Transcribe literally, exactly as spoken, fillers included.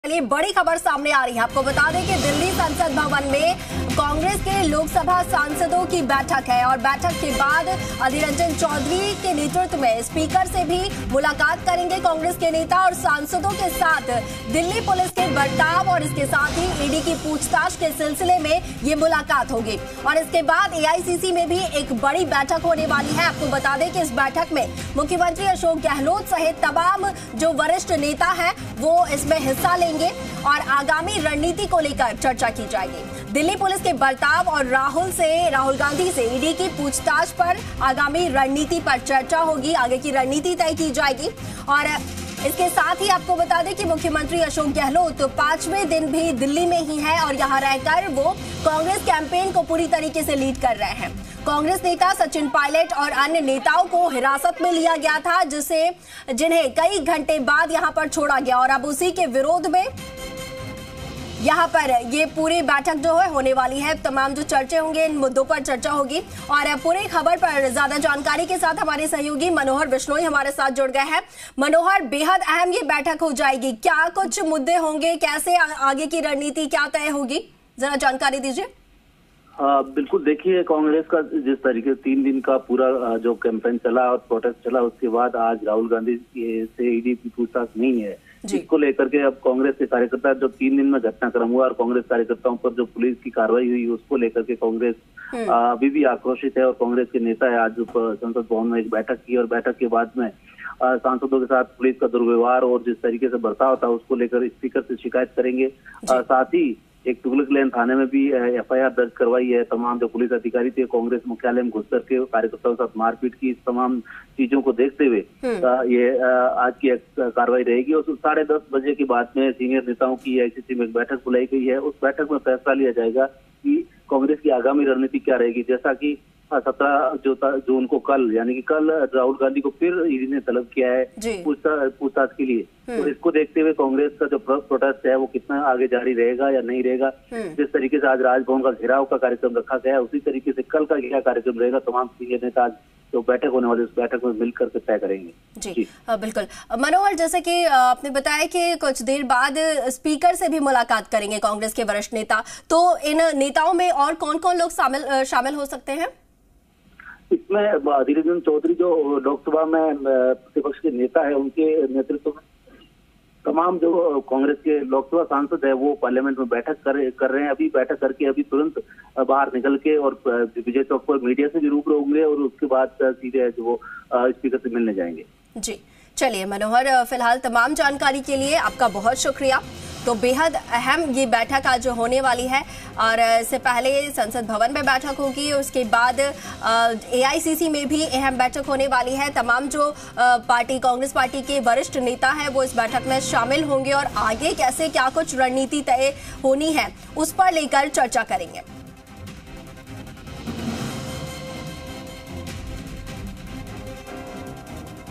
चलिए बड़ी खबर सामने आ रही है। आपको बता दें कि दिल्ली संसद भवन में कांग्रेस के लोकसभा सांसदों की बैठक है और बैठक के बाद अधीर रंजन चौधरी के नेतृत्व में स्पीकर से भी मुलाकात करेंगे कांग्रेस के नेता और सांसदों के साथ दिल्ली पुलिस के बर्ताव और इसके साथ ही ईडी की पूछताछ के सिलसिले में ये मुलाकात होगी। और इसके बाद एआईसीसी में भी एक बड़ी बैठक होने वाली है। आपको बता दें कि इस बैठक में मुख्यमंत्री अशोक गहलोत सहित तमाम जो वरिष्ठ नेता हैं वो इसमें हिस्सा लेंगे और आगामी रणनीति को लेकर चर्चा की जाएगी। दिल्ली पुलिस के बर्ताव और राहुल से राहुल गांधी से ईडी की पूछताछ पर आगामी रणनीति पर चर्चा होगी, आगे की रणनीति तय की जाएगी। और इसके साथ ही आपको बता दें कि मुख्यमंत्री अशोक गहलोत तो पांचवें दिन भी दिल्ली में ही है और यहां रहकर वो कांग्रेस कैंपेन को पूरी तरीके से लीड कर रहे हैं। कांग्रेस नेता सचिन पायलट और अन्य नेताओं को हिरासत में लिया गया था, जिसे जिन्हें कई घंटे बाद यहां पर छोड़ा गया और अब उसी के विरोध में यहाँ पर ये पूरी बैठक जो है होने वाली है। तमाम जो चर्चे होंगे इन मुद्दों पर चर्चा होगी। और पूरी खबर पर ज्यादा जानकारी के साथ हमारे सहयोगी मनोहर बिश्नोई हमारे साथ जुड़ गए हैं। मनोहर, बेहद अहम ये बैठक हो जाएगी, क्या कुछ मुद्दे होंगे, कैसे आगे की रणनीति क्या तय होगी, जरा जानकारी दीजिए। हाँ बिल्कुल, देखिए कांग्रेस का जिस तरीके से तीन दिन का पूरा जो कैंपेन चला और प्रोटेस्ट चला, उसके बाद आज राहुल गांधी से ईडी की पूछताछ नहीं है, इसको लेकर के अब कांग्रेस के कार्यकर्ता जो तीन दिन में घटनाक्रम हुआ और कांग्रेस कार्यकर्ताओं पर जो पुलिस की कार्रवाई हुई उसको लेकर के कांग्रेस अभी भी आक्रोशित है। और कांग्रेस के नेता है आज संसद भवन में एक बैठक की और बैठक के बाद में सांसदों के साथ पुलिस का दुर्व्यवहार और जिस तरीके से बर्ताव था उसको लेकर स्पीकर से शिकायत करेंगे। साथ ही एक तुगलक लेन थाने में भी एफआईआर दर्ज करवाई है। तमाम जो पुलिस अधिकारी थे कांग्रेस मुख्यालय में घुस करके कार्यकर्ताओं के साथ मारपीट की, इस तमाम चीजों को देखते हुए ये आज की कार्रवाई रहेगी। और साढ़े दस बजे के बाद में सीनियर नेताओं की आईसीसी में एक बैठक बुलाई गई है। उस बैठक में फैसला लिया जाएगा कि कांग्रेस की आगामी रणनीति क्या रहेगी। जैसा की सत्रह जो जून को कल यानी कि कल राहुल गांधी को फिर ईडी ने तलब किया है पूछताछ के लिए, तो इसको देखते हुए कांग्रेस का जो प्रोटेस्ट है वो कितना आगे जारी रहेगा या नहीं रहेगा। जिस तरीके से आज राजभवन का घेराव का कार्यक्रम रखा गया है उसी तरीके से कल का क्या कार्यक्रम रहेगा, तमाम सीनियर नेता आज जो बैठक होने वाली उस बैठक में मिलकर के तय करेंगे। जी, जी। बिल्कुल मनोहर, जैसे कि आपने बताया कि कुछ देर बाद स्पीकर से भी मुलाकात करेंगे कांग्रेस के वरिष्ठ नेता, तो इन नेताओं में और कौन कौन लोग शामिल शामिल हो सकते हैं? इसमें अधीर रंजन चौधरी जो लोकसभा में प्रतिपक्ष के नेता है उनके नेतृत्व में तमाम जो कांग्रेस के लोकसभा सांसद है वो पार्लियामेंट में बैठक कर कर रहे हैं। अभी बैठक करके अभी तुरंत बाहर निकल के और विजय चौक पर मीडिया से भी रूबरू होंगे और उसके बाद सीधे जो वो स्पीकर से मिलने जाएंगे। जी चलिए मनोहर, फिलहाल तमाम जानकारी के लिए आपका बहुत शुक्रिया। तो बेहद अहम ये बैठक आज होने वाली है और इससे पहले संसद भवन में बैठक होगी, उसके बाद एआईसीसी में भी अहम बैठक होने वाली है। तमाम जो पार्टी कांग्रेस पार्टी के वरिष्ठ नेता हैं वो इस बैठक में शामिल होंगे और आगे कैसे क्या कुछ रणनीति तय होनी है उस पर लेकर चर्चा करेंगे।